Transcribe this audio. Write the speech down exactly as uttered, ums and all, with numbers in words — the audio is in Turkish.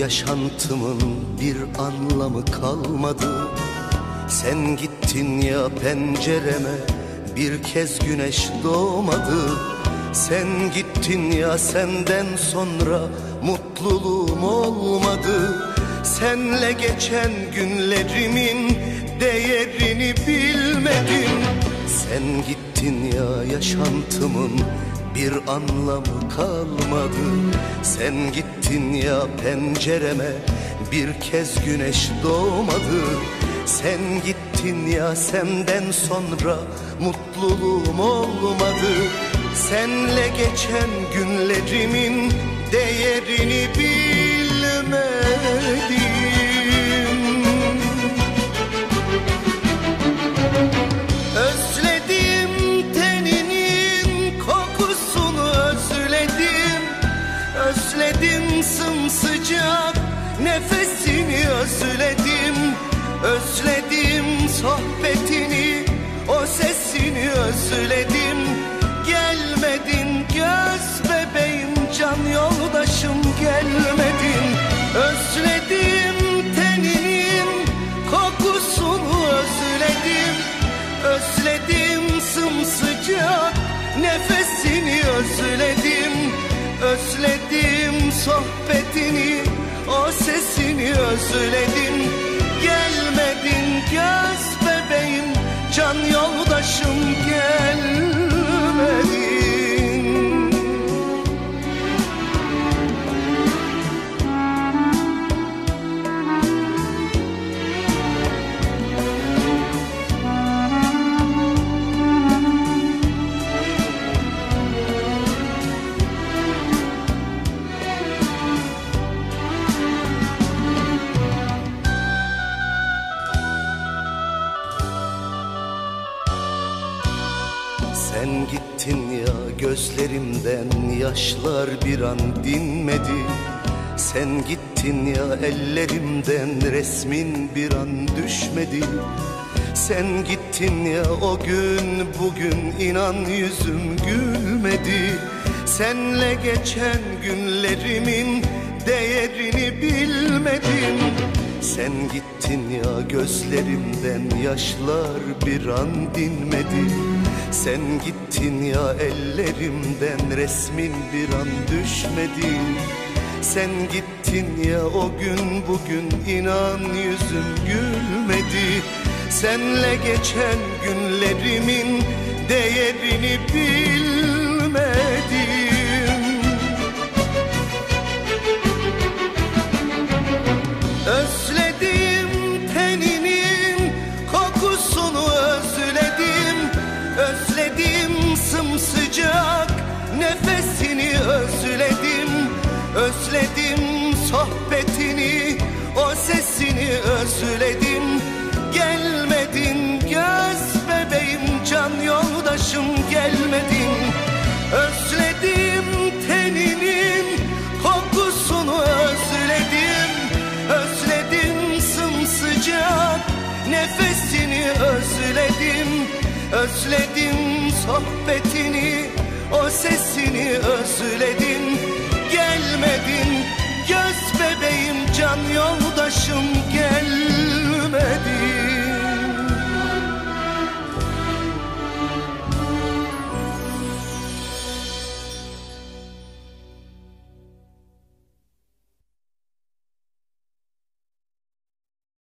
yaşantımın bir anlamı kalmadı. Sen gittin ya pencereme, bir kez güneş doğmadı. Sen gittin ya, senden sonra mutluluğum olmadı. Senle geçen günlerimin değerini bilmedim. Sen gittin ya, yaşantımın bir anlamı kalmadı. Sen gittin ya, pencereme bir kez güneş doğmadı. Sen gittin ya, senden sonra mutluluğum olmadı. Senle geçen günlerimin değerini bilmedim. Özledim teninin kokusunu, özledim. Özledim sımsıcak nefesini, özledim. Özledim sohbetini, o sesini özledim. Gelmedin göz bebeğim, can yoldaşım gelmedin. Özledim teninin kokusunu, özledim. Özledim sımsıcak nefesini, özledim. Özledim sohbetini, o sesini özledim. Gelmedin göz bebeğim, can yoldaşım gelmedin. Sen gittin ya, gözlerimden yaşlar bir an dinmedi. Sen gittin ya, ellerimden resmin bir an düşmedi. Sen gittin ya, o gün bugün inan yüzüm gülmedi. Senle geçen günlerimin değerini bilmedim. Sen gittin ya, gözlerimden yaşlar bir an dinmedi. Sen gittin ya, ellerimden resmin bir an düşmedi. Sen gittin ya, o gün bugün inan yüzüm gülmedi. Senle geçen günlerimin değerini bilmedim. Özledim teninin kokusunu, özledim. Özledim sımsıcak nefesini, özledim. Özledim sohbetini, o sesini özledim. Gelmedin göz bebeğim, can yoldaşım gelmedin. Özledim teninin kokusunu, özledim. Özledim sımsıcak nefesini, özledim. Özledim sohbetini, o sesini özledim. Gelmedin